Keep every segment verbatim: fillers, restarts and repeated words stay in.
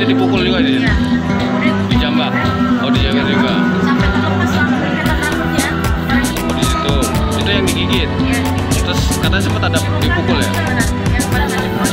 Berarti dipukul juga dia? Iya. Dijambak? Oh, dijaga juga. Sampai terlepas sampai ikatan rambutnya. Oh, di situ. Itu yang digigit. Iya. Terus katanya sempat ada dipukul ya? Yang pada saat itu.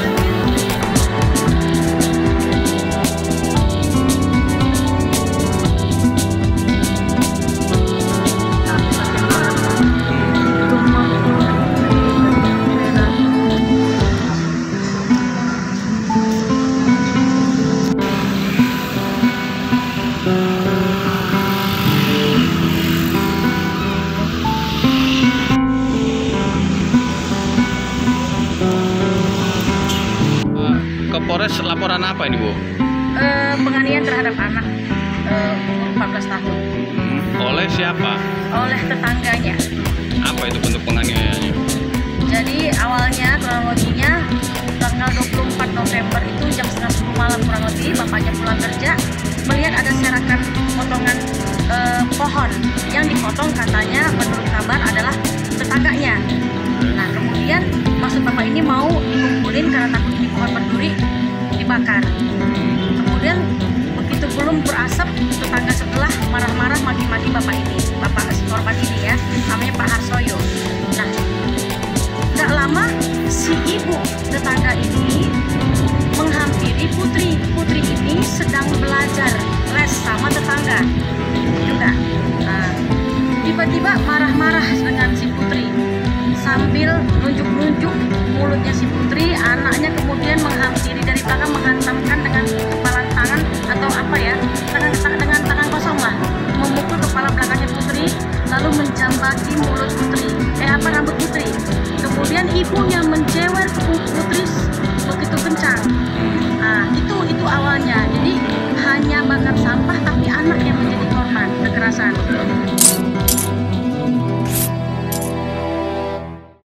Polres laporan apa ini, Bu? Uh, penganiayaan terhadap anak uh, umur empat belas tahun. Hmm, oleh siapa? Oleh tetangganya. Apa itu bentuk penganiayaannya? Jadi awalnya kronologinya tanggal dua puluh empat November itu jam setengah sepuluh malam kurang lebih, bapaknya pulang kerja melihat ada serakan potongan uh, pohon yang dipotong, katanya menurut kabar adalah tetangganya. Nah kemudian maksud bapak ini mau dikumpulin karena takut ini pohon berduri dibakar. Kemudian begitu belum berasap, tetangga sebelah marah-marah maki-maki bapak ini, bapak si korban ini ya, namanya Pak Harsoyo. Nah, gak lama si ibu tetangga ini menghampiri Putri. Putri ini sedang belajar les sama tetangga juga. Nah, tiba-tiba marah-marah dengan si Putri sambil nunjuk-nunjuk mulutnya si Putri. Anaknya kemudian menghampiri dari belakang, menghantamkan dengan kepala tangan atau apa ya, dengan, dengan tangan kosong lah, memukul kepala belakangnya Putri, lalu menjambaki mulut Putri, eh apa rambut Putri. Kemudian ibunya menjewer ke Putri begitu kencang. Nah itu itu awalnya. Jadi hanya bakar sampah tapi anak yang menjadi korban kekerasan.